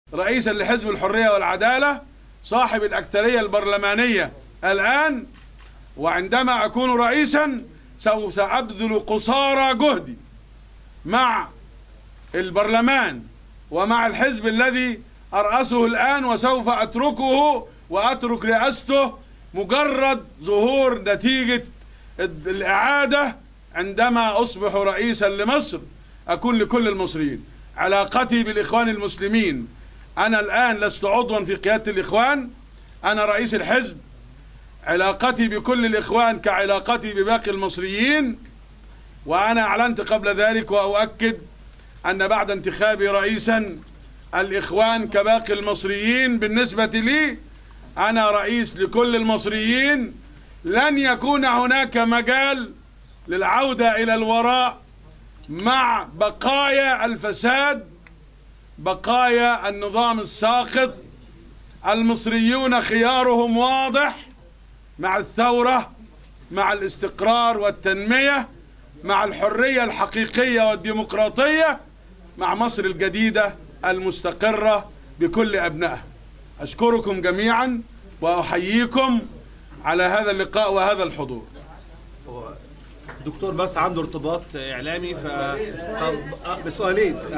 رئيسا لحزب الحرية والعدالة صاحب الأكثرية البرلمانية الآن، وعندما أكون رئيسا سوف سأبذل قصارى جهدي مع البرلمان ومع الحزب الذي أرأسه الآن، وسوف أتركه وأترك رئاسته مجرد ظهور نتيجة الإعادة. عندما أصبح رئيسا لمصر أكون لكل المصريين. علاقتي بالإخوان المسلمين، أنا الآن لست عضوا في قيادة الإخوان، أنا رئيس الحزب. علاقتي بكل الإخوان كعلاقتي بباقي المصريين، وأنا أعلنت قبل ذلك وأؤكد أن بعد انتخابي رئيسا الإخوان كباقي المصريين بالنسبة لي أنا رئيس لكل المصريين. لن يكون هناك مجال للعودة إلى الوراء مع بقايا الفساد، بقايا النظام الساقط. المصريون خيارهم واضح مع الثورة، مع الاستقرار والتنمية، مع الحرية الحقيقية والديمقراطية، مع مصر الجديدة المستقرة بكل أبنائها. أشكركم جميعا وأحييكم على هذا اللقاء وهذا الحضور. دكتور بس عنده ارتباط إعلامي بسؤالين.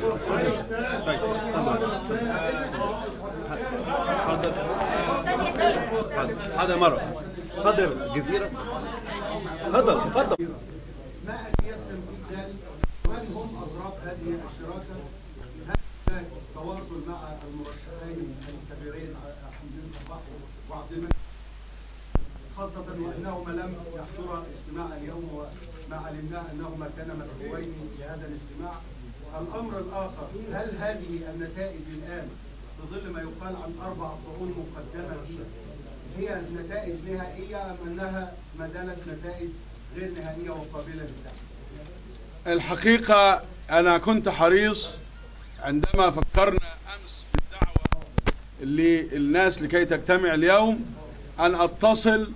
هذا مرة تفضل الجزيرة. تفضل. ما آلية تنفيذ ذلك؟ ومن هم أضراب هذه الشراكة؟ هل هناك تواصل مع المرشحين الكبيرين حمدين صباح وعبد المنعم، خاصة وأنهما لم يحضرا اجتماع اليوم وما علمنا أنهما كانا مدعوين لهذا الاجتماع؟ الأمر الآخر، هل هذه النتائج الآن في ظل ما يقال عن 4 قرون مقدمة هي نتائج نهائية أم أنها ما زالت نتائج غير نهائية وقابلة للدعم؟ الحقيقة أنا كنت حريص عندما فكرنا أمس في الدعوة للناس لكي تجتمع اليوم أن أتصل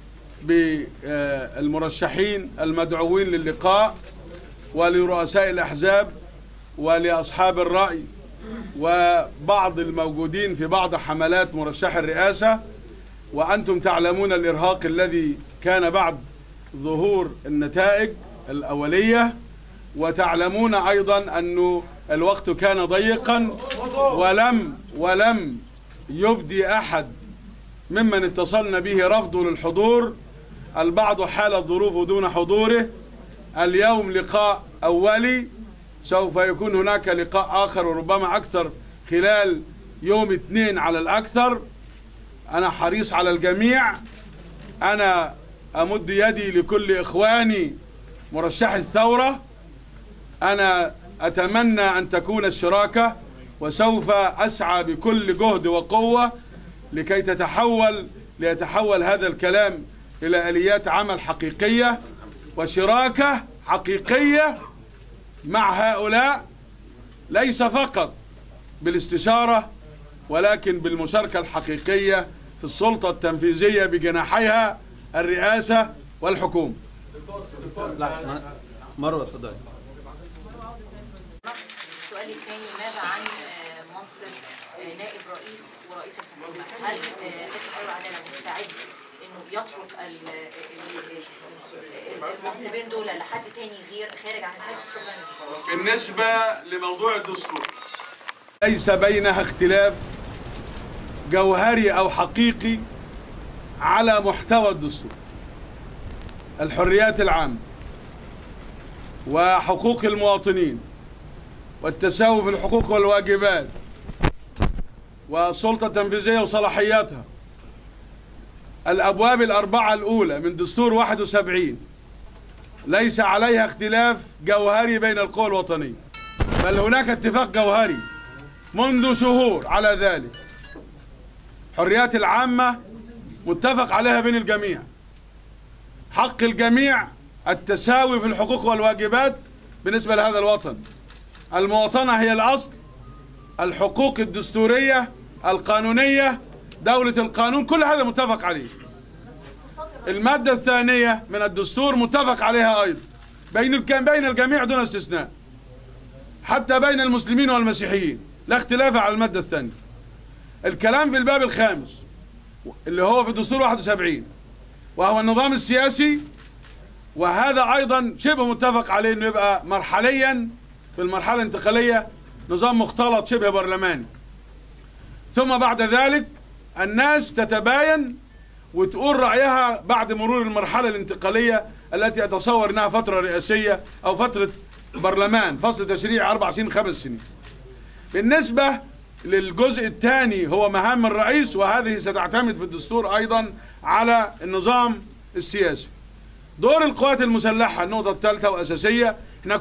بالمرشحين المدعوين للقاء ولرؤساء الأحزاب ولأصحاب الرأي وبعض الموجودين في بعض حملات مرشح الرئاسة. وأنتم تعلمون الإرهاق الذي كان بعد ظهور النتائج الأولية، وتعلمون أيضا أن الوقت كان ضيقا ولم يبدي أحد ممن اتصلنا به رفضه للحضور. البعض حال الظروف دون حضوره. اليوم لقاء أولي، سوف يكون هناك لقاء آخر وربما أكثر خلال يوم 2 على الأكثر. أنا حريص على الجميع. أنا أمد يدي لكل إخواني مرشحي الثورة. أنا أتمنى أن تكون الشراكة، وسوف أسعى بكل جهد وقوة لكي ليتحول هذا الكلام إلى آليات عمل حقيقية وشراكة حقيقية مع هؤلاء، ليس فقط بالاستشارة ولكن بالمشاركة الحقيقية في السلطة التنفيذية بجناحيها الرئاسة والحكومة. مروة اتفضلي. السؤال الثاني، ماذا عن منصب نائب رئيس ورئيس الحكومة؟ هل حزب الحرية والعدالة مستعد انه يترك المنصبين دول لحد تاني غير خارج عن الحزب؟ شكرا. بالنسبة لموضوع الدستور، ليس بينها اختلاف جوهري أو حقيقي على محتوى الدستور. الحريات العامة وحقوق المواطنين والتساوي في الحقوق والواجبات والسلطة التنفيذية وصلاحياتها، الأبواب الأربعة الأولى من دستور 71 ليس عليها اختلاف جوهري بين القوى الوطنية، بل هناك اتفاق جوهري منذ شهور على ذلك. الحريات العامة متفق عليها بين الجميع، حق الجميع التساوي في الحقوق والواجبات بالنسبة لهذا الوطن. المواطنة هي الأصل، الحقوق الدستورية القانونية، دولة القانون، كل هذا متفق عليه. المادة الثانية من الدستور متفق عليها أيضا بين الجميع دون استثناء، حتى بين المسلمين والمسيحيين. لا اختلاف على المادة الثانية. الكلام في الباب الخامس اللي هو في الدستور 71 وهو النظام السياسي، وهذا أيضا شبه متفق عليه أنه يبقى مرحليا في المرحلة الانتقالية نظام مختلط شبه برلماني، ثم بعد ذلك الناس تتباين وتقول رأيها بعد مرور المرحلة الانتقالية التي أتصور أنها فترة رئاسية أو فترة برلمان، فصل تشريع 4 سنين 5 سنين. بالنسبة للجزء الثاني هو مهام الرئيس، وهذه ستعتمد في الدستور أيضا على النظام السياسي. دور القوات المسلحة النقطة الثالثة وأساسية. احنا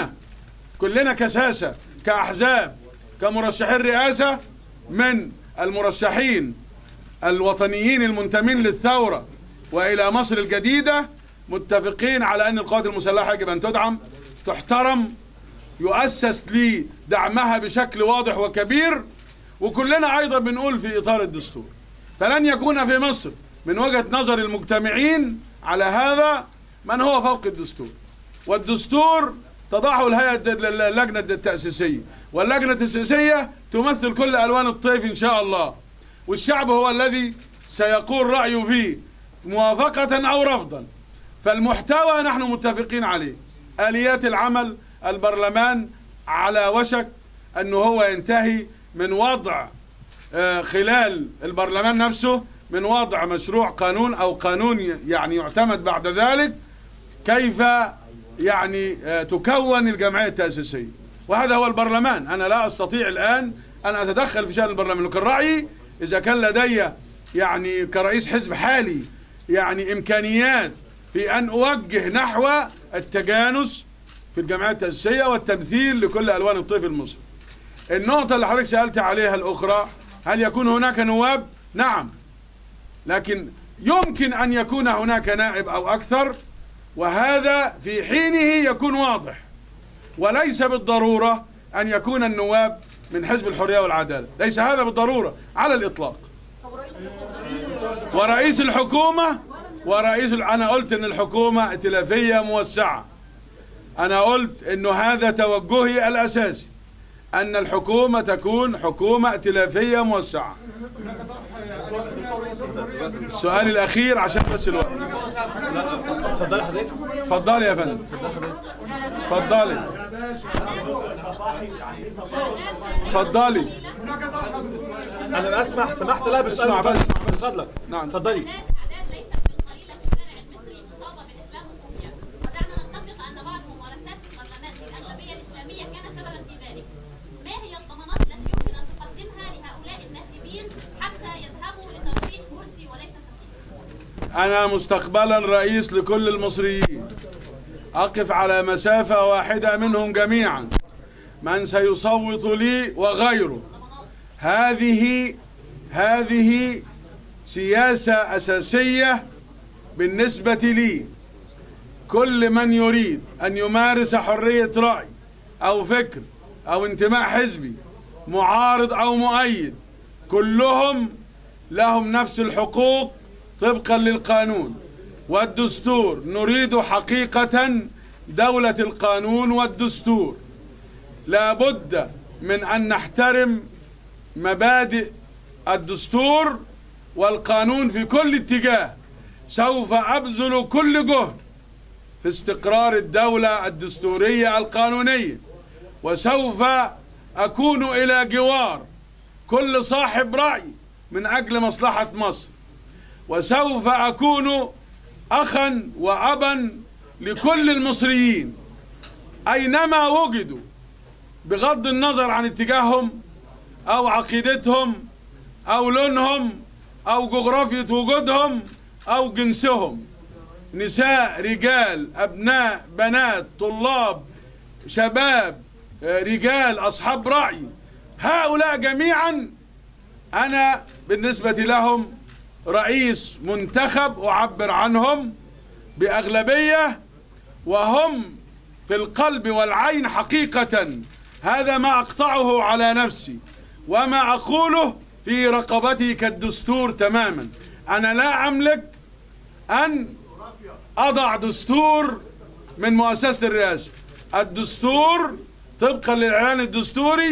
كلنا كساسة كأحزاب كمرشحين رئاسة من المرشحين الوطنيين المنتمين للثورة وإلى مصر الجديدة متفقين على أن القوات المسلحة يجب أن تدعم، تحترم، يؤسس لدعمها بشكل واضح وكبير، وكلنا أيضا بنقول في إطار الدستور. فلن يكون في مصر من وجهة نظر المجتمعين على هذا من هو فوق الدستور، والدستور تضعه اللجنة التأسيسية، واللجنة التأسيسية تمثل كل ألوان الطيف إن شاء الله، والشعب هو الذي سيقول رأيه فيه موافقة أو رفضا. فالمحتوى نحن متفقين عليه. آليات العمل، البرلمان على وشك أنه هو ينتهي من وضع خلال البرلمان نفسه من وضع مشروع قانون أو قانون يعني يعتمد بعد ذلك كيف يعني تكون الجمعية التأسيسية، وهذا هو البرلمان. أنا لا أستطيع الآن أن أتدخل في شأن البرلمان، لكن رأيي إذا كان لدي يعني كرئيس حزب حالي يعني إمكانيات في أن أوجه نحو التجانس في الجمعية التأسيسية والتمثيل لكل ألوان الطيف المصري. النقطة اللي حضرتك سألت عليها الأخرى، هل يكون هناك نواب؟ نعم، لكن يمكن أن يكون هناك نائب أو أكثر، وهذا في حينه يكون واضح، وليس بالضرورة أن يكون النواب من حزب الحرية والعدالة، ليس هذا بالضرورة على الإطلاق. ورئيس الحكومة أنا قلت أن الحكومة ائتلافية موسعة. أنا قلت أنه هذا توجهي الأساسي، أن الحكومة تكون حكومة ائتلافية موسعة. السؤال الأخير عشان بس الوقت. اتفضلي حضرتك. اتفضلي يا فندم. اتفضلي. اتفضلي. أنا بسمح، سمحت لها بالسؤال. اسمع بس. من فضلك. نعم. اتفضلي. أنا مستقبلا رئيس لكل المصريين، أقف على مسافة واحدة منهم جميعا، من سيصوت لي وغيره. هذه سياسة أساسية بالنسبة لي. كل من يريد أن يمارس حرية رأي أو فكر أو انتماء حزبي، معارض أو مؤيد، كلهم لهم نفس الحقوق طبقا للقانون والدستور. نريد حقيقة دولة القانون والدستور. لا بد من أن نحترم مبادئ الدستور والقانون في كل اتجاه. سوف أبذل كل جهد في استقرار الدولة الدستورية القانونية، وسوف أكون إلى جوار كل صاحب رأي من أجل مصلحة مصر، وسوف أكون أخا وأبا لكل المصريين أينما وجدوا، بغض النظر عن اتجاههم أو عقيدتهم أو لونهم أو جغرافية وجودهم أو جنسهم. نساء، رجال، أبناء، بنات، طلاب، شباب، رجال، أصحاب رأي، هؤلاء جميعا أنا بالنسبة لهم رئيس منتخب أعبر عنهم بأغلبية، وهم في القلب والعين حقيقة. هذا ما أقطعه على نفسي وما أقوله في رقبتي كالدستور تماما. أنا لا أملك أن أضع دستور من مؤسسة الرئاسة. الدستور طبقا للإعلان الدستوري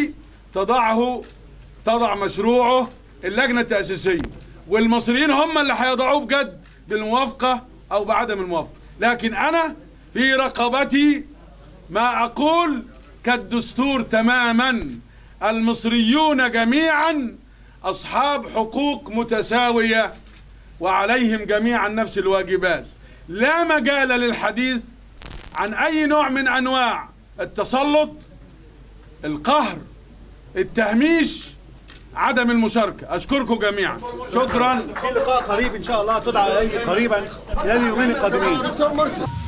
تضع مشروعه اللجنة التأسيسية، والمصريين هم اللي هيضعوه بجد بالموافقة أو بعدم الموافقة. لكن أنا في رقبتي ما أقول كالدستور تماما، المصريون جميعا أصحاب حقوق متساوية وعليهم جميعا نفس الواجبات، لا مجال للحديث عن أي نوع من أنواع التسلط، القهر، التهميش، عدم المشاركة. أشكركم جميعا، شكرا. في لقاء قريب ان شاء الله تدعى عليه قريبا خلال اليومين القادمين.